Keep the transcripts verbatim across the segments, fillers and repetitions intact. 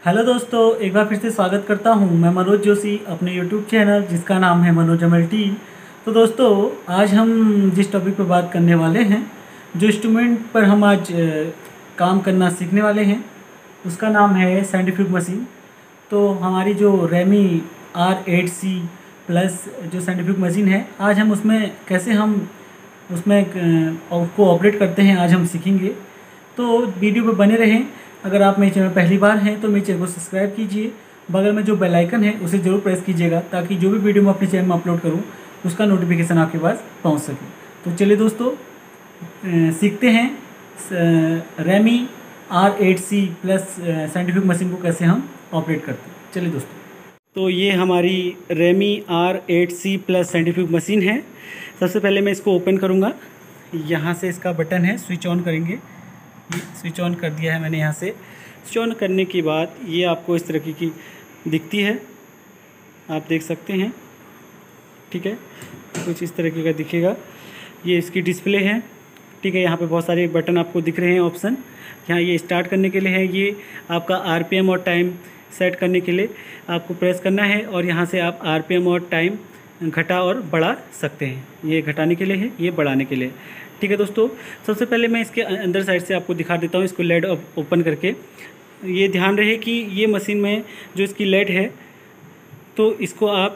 Hello दोस्तों, एक बार फिर से स्वागत करता हूं मैं मनोज जोशी अपने यूट्यूब चैनल जिसका नाम है मनोज एम एल टी। तो दोस्तों, आज हम जिस टॉपिक पर बात करने वाले हैं, जो इंस्ट्रूमेंट पर हम आज अ, काम करना सीखने वाले हैं, उसका नाम है साइंटिफिक मशीन। तो हमारी जो Remi R eight C plus जो साइंटिफिक मशीन है, आज हम उसमें कैसे हम उसमें अ, को ऑपरेट करते हैं, आज हम सीखेंगे। तो वीडियो पर बने रहें। अगर आप मेरे चैनल पहली बार हैं तो मेरे चैनल को सब्सक्राइब कीजिए, बगल में जो बेल आइकन है उसे ज़रूर प्रेस कीजिएगा, ताकि जो भी वीडियो मैं अपने चैनल में अपलोड करूं उसका नोटिफिकेशन आपके पास पहुंच सके। तो चलिए दोस्तों, अ, सीखते हैं Remi R eight C plus scientific machine को कैसे हम ऑपरेट करते हैं। चलिए दोस्तों, तो ये हमारी Remi R eight C plus scientific machine है। सबसे पहले मैं इसको ओपन करूँगा। यहाँ से इसका बटन है, स्विच ऑन करेंगे। ये स्विच ऑन कर दिया है मैंने। यहाँ से स्विच ऑन करने के बाद ये आपको इस तरीके की दिखती है, आप देख सकते हैं। ठीक है, कुछ इस तरीके का दिखेगा। ये इसकी डिस्प्ले है। ठीक है, यहाँ पे बहुत सारे बटन आपको दिख रहे हैं, ऑप्शन। यहाँ ये स्टार्ट करने के लिए है, ये आपका आरपीएम और टाइम सेट करने के लिए आपको प्रेस करना है, और यहाँ से आप आरपीएम और टाइम घटा और बढ़ा सकते हैं। ये घटाने के लिए है, ये बढ़ाने के लिए। ठीक है दोस्तों, सबसे पहले मैं इसके अंदर साइड से आपको दिखा देता हूँ, इसको लेड ओपन करके। ये ध्यान रहे कि ये मशीन में जो इसकी लेड है, तो इसको आप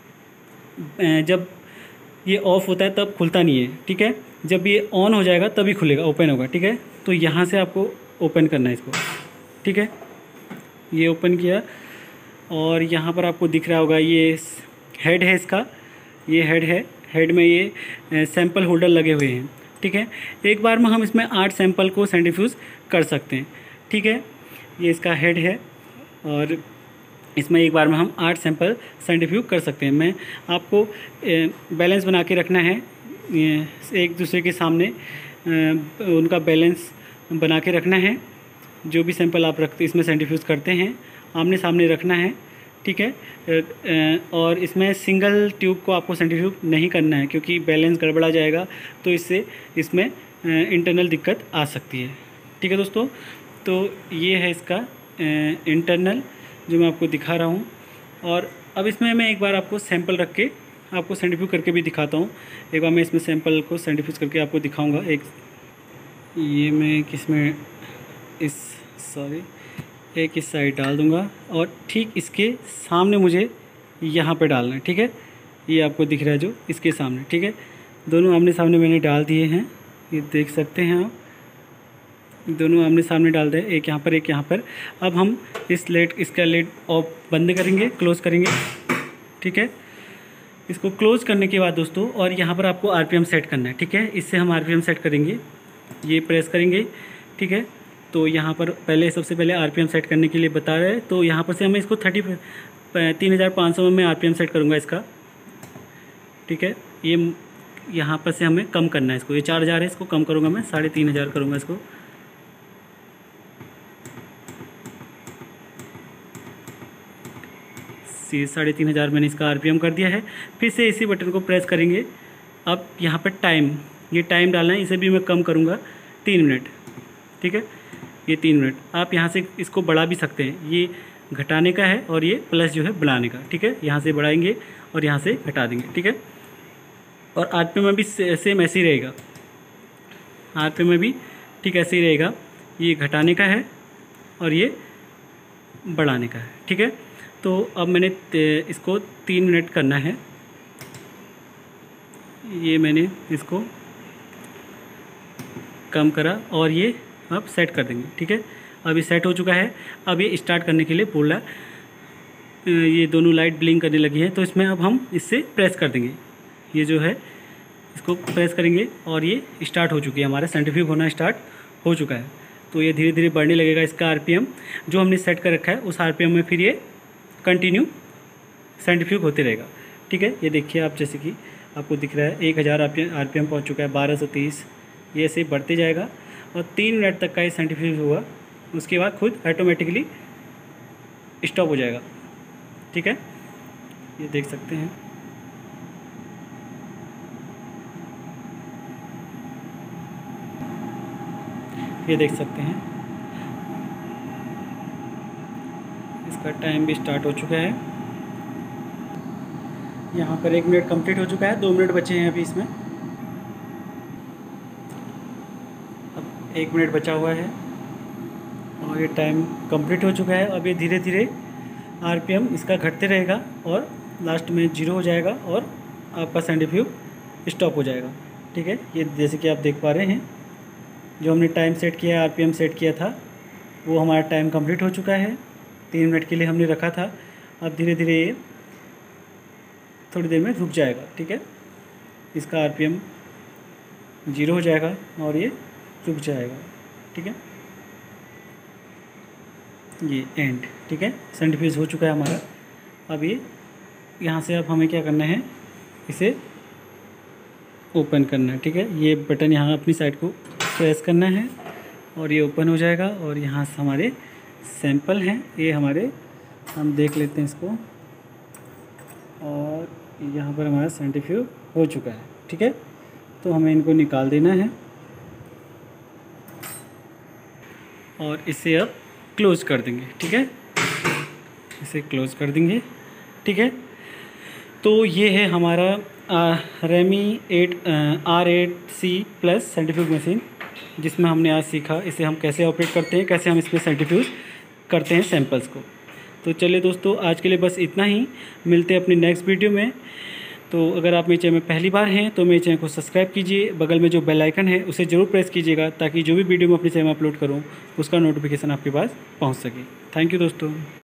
जब ये ऑफ होता है तब खुलता नहीं है। ठीक है, जब ये ऑन हो जाएगा तभी खुलेगा, ओपन होगा। ठीक है, तो यहाँ से आपको ओपन करना है इसको। ठीक है, ये ओपन किया, और यहाँ पर आपको दिख रहा होगा ये हेड है इसका। ये हेड है, हेड में ये सैंपल होल्डर लगे हुए हैं। ठीक है, एक बार में हम इसमें आठ सैंपल को सेंट्रीफ्यूज कर सकते हैं। ठीक है, ये इसका हेड है, और इसमें एक बार में हम आठ सैंपल सेंट्रीफ्यूज कर सकते हैं। मैं आपको बैलेंस बना के रखना है, एक दूसरे के सामने उनका बैलेंस बना के रखना है। जो भी सैंपल आप रखते इसमें सेंट्रीफ्यूज करते हैं, आमने सामने रखना है। ठीक है, और इसमें सिंगल ट्यूब को आपको सेंट्रीफ्यूज नहीं करना है, क्योंकि बैलेंस गड़बड़ा जाएगा, तो इससे इसमें इंटरनल दिक्कत आ सकती है। ठीक है दोस्तों, तो ये है इसका इंटरनल जो मैं आपको दिखा रहा हूँ। और अब इसमें मैं एक बार आपको सैंपल रख के आपको सेंट्रीफ्यूज करके भी दिखाता हूँ। एक बार मैं इसमें सैंपल को सेंट्रीफ्यूज करके आपको दिखाऊँगा। एक ये मैं किस में इस सॉरी एक इस साइड डाल दूंगा, और ठीक इसके सामने मुझे यहाँ पे डालना है। ठीक है, ये आपको दिख रहा है जो इसके सामने। ठीक है, दोनों आमने सामने मैंने डाल दिए हैं, ये देख सकते हैं आप। दोनों आमने सामने डाल दें, एक यहाँ पर एक यहाँ पर। अब हम इस लेड इसका लेड ऑफ बंद करेंगे, क्लोज़ करेंगे। ठीक है, इसको क्लोज़ करने के बाद दोस्तों, और यहाँ पर आपको आरपीएम सेट करना है। ठीक है, इससे हम आरपीएम सेट करेंगे, ये प्रेस करेंगे। ठीक है, तो यहाँ पर पहले सबसे पहले आरपीएम सेट करने के लिए बता रहे हैं, तो यहाँ पर से हमें इसको थर्टी तीन हज़ार पाँच सौ में मैं आरपीएम सेट करूँगा इसका। ठीक है, ये यहाँ पर से हमें कम करना है इसको। ये चार हज़ार है, इसको कम करूँगा मैं, साढ़े तीन हज़ार करूँगा इसको। साढ़े तीन हज़ार मैंने इसका आरपीएम कर दिया है। फिर से इसी बटन को प्रेस करेंगे। अब यहाँ पर टाइम, ये टाइम डालना है, इसे भी मैं कम करूँगा, तीन मिनट। ठीक है, ये तीन मिनट। आप यहाँ से इसको बढ़ा भी सकते हैं, ये घटाने का है और ये प्लस जो है बढ़ाने का। ठीक है, यहाँ से बढ़ाएंगे और यहाँ से घटा देंगे। ठीक है, और आरपीएम में भी सेम ऐसे ही रहेगा, आरपीएम में भी ठीक ऐसे ही रहेगा। ये घटाने का है और ये बढ़ाने का है। ठीक है, तो अब मैंने इसको तीन मिनट करना है। ये मैंने इसको कम करा और ये अब सेट कर देंगे। ठीक है, अब ये सेट हो चुका है। अब ये स्टार्ट करने के लिए बोल रहा है, ये दोनों लाइट ब्लिंक करने लगी है, तो इसमें अब हम इससे प्रेस कर देंगे। ये जो है इसको प्रेस करेंगे और ये स्टार्ट हो चुकी है, हमारा सेंट्रीफ्यूज होना स्टार्ट हो चुका है। तो ये धीरे धीरे बढ़ने लगेगा इसका आरपीएम जो हमने सेट कर रखा है, उस आरपीएम में फिर ये कंटिन्यू सेंट्रीफ्यूज होते रहेगा। ठीक है, ये देखिए आप, जैसे कि आपको दिख रहा है एक हज़ार आरपीएम पहुँच चुका है, बारह सौ तीस, ये ऐसे बढ़ते जाएगा और तीन मिनट तक का ये सेंट्रीफ्यूज हुआ। उसके बाद खुद ऑटोमेटिकली स्टॉप हो जाएगा। ठीक है, ये देख सकते हैं। ये देख सकते हैं। इसका टाइम भी स्टार्ट हो चुका है। यहाँ पर एक मिनट कंप्लीट हो चुका है, दो मिनट बचे हैं अभी इसमें। अब एक मिनट बचा हुआ है और ये टाइम कंप्लीट हो चुका है। अब ये धीरे धीरे आरपीएम इसका घटते रहेगा और लास्ट में जीरो हो जाएगा और आपका सेंट्रीफ्यूज स्टॉप हो जाएगा। ठीक है, ये जैसे कि आप देख पा रहे हैं, जो हमने टाइम सेट किया है, आरपीएम सेट किया था, वो हमारा टाइम कंप्लीट हो चुका है। तीन मिनट के लिए हमने रखा था। अब धीरे धीरे ये थोड़ी देर में रुक जाएगा। ठीक है, इसका आरपीएम जीरो हो जाएगा और ये रुक जाएगा। ठीक है, ये एंड। ठीक है, सेंट्रीफ्यूज हो चुका है हमारा। अब ये यहाँ से अब हमें क्या करना है, इसे ओपन करना है। ठीक है, ये बटन यहाँ अपनी साइड को प्रेस करना है और ये ओपन हो जाएगा और यहाँ से हमारे सैंपल हैं, ये हमारे, हम देख लेते हैं इसको, और यहाँ पर हमारा सेंट्रीफ्यूज हो चुका है। ठीक है, तो हमें इनको निकाल देना है और इसे अब क्लोज़ कर देंगे। ठीक है, इसे क्लोज़ कर देंगे। ठीक है, तो ये है हमारा Remi eight R eight C plus centrifuge machine, जिसमें हमने आज सीखा इसे हम कैसे ऑपरेट करते हैं, कैसे हम इसमें सेंट्रीफ्यूज करते हैं सैंपल्स को। तो चलिए दोस्तों, आज के लिए बस इतना ही। मिलते हैं अपनी नेक्स्ट वीडियो में। तो अगर आप मेरे चैनल में पहली बार हैं तो मेरे चैनल को सब्सक्राइब कीजिए, बगल में जो बेल आइकन है उसे ज़रूर प्रेस कीजिएगा ताकि जो भी वीडियो मैं अपने चैनल में अपलोड करूँ उसका नोटिफिकेशन आपके पास पहुँच सके। थैंक यू दोस्तों।